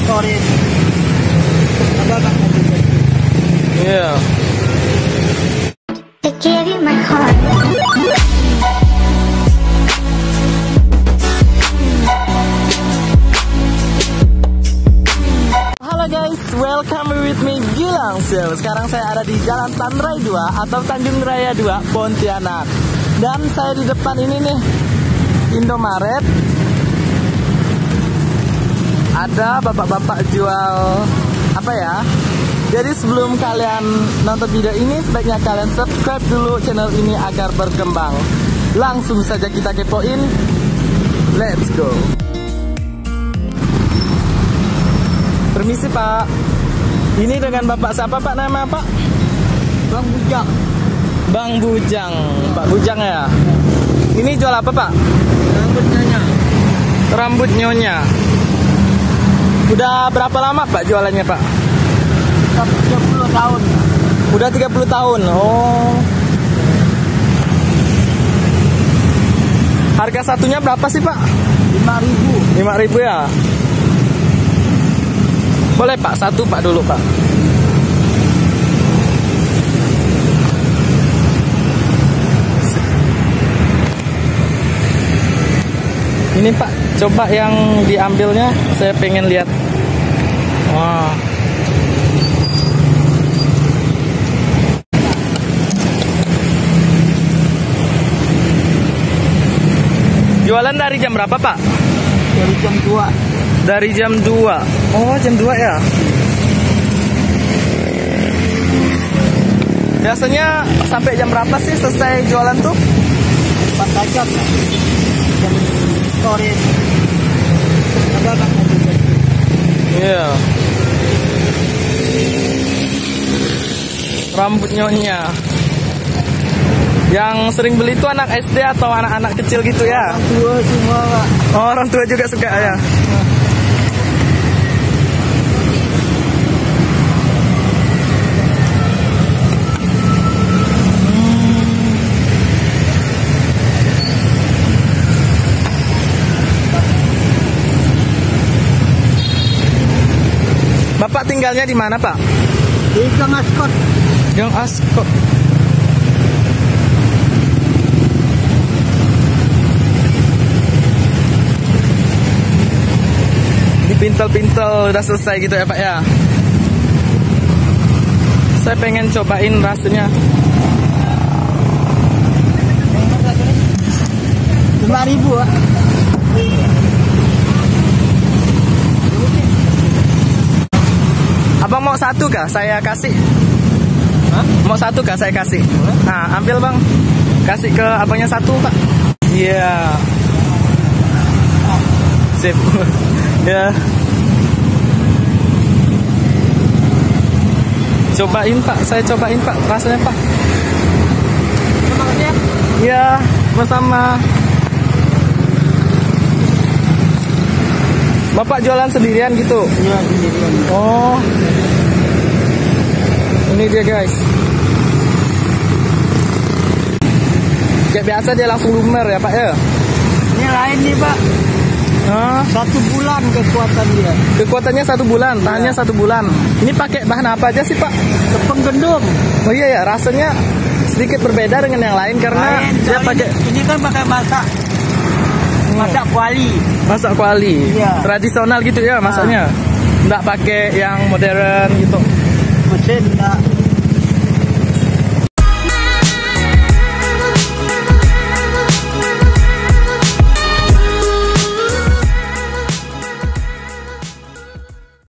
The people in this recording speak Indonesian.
story. Yeah. I gave you my heart. Halo guys, welcome with me Gilang. Sekarang saya ada di Jalan Tanrai 2 atau Tanjung Raya 2, Pontianak. Dan saya di depan ini nih, Indomaret. Ada bapak-bapak jual apa ya? Jadi sebelum kalian nonton video ini, sebaiknya kalian subscribe dulu channel ini agar berkembang. Langsung saja kita kepoin. Let's go. Permisi Pak. Ini dengan Bapak siapa Pak, nama Pak? Bang Bujang. Bang Bujang. Pak Bujang ya. Ini jual apa Pak? Rambut nyonya. Rambut nyonya. Udah berapa lama Pak jualannya Pak? 30 tahun. Udah 30 tahun. Oh. Harga satunya berapa sih Pak? 5.000. 5.000 ya. Boleh Pak, satu Pak dulu Pak. Ini Pak, coba yang diambilnya, saya pengen lihat. Wah. Jualan dari jam berapa Pak? Dari jam 2. Dari jam 2. Oh, jam 2 ya. Biasanya sampai jam berapa sih selesai jualan tuh? 4 jam. Jam sore. Iya. Rambut nyonya. Yang sering beli itu anak SD atau anak-anak kecil gitu ya? Orang tua semua Pak. Oh, orang tua juga suka ya. Bapak tinggalnya di mana Pak? Di Gang Askot. Gang Askot. Pintel-pintel udah selesai gitu ya Pak ya. Saya pengen cobain rasanya. 5.000 Pak. Abang mau satu kah? Saya kasih. Hah? Mau satu kah? Saya kasih. Nah, ambil Bang. Kasih ke abangnya satu Pak. Iya. Sip. Ya. Cobain Pak, saya cobain Pak, rasanya Pak. Makasih ya. Iya, sama-sama. Bapak jualan sendirian gitu? Iya, sendirian. Oh. Ini dia guys. Kayak biasa dia langsung lumer ya Pak ya? Ini lain nih Pak. Hah? 1 bulan kekuatan dia. Kekuatannya 1 bulan, tahannya 1 bulan. Ini pakai bahan apa aja sih Pak? Tepung gendum. Oh iya ya, rasanya sedikit berbeda dengan yang lain karena dia pakai ini kan pakai masak kuali. masak kuali. Iya. Tradisional gitu ya masaknya. Nggak pakai yang modern gitu. Mesin enggak.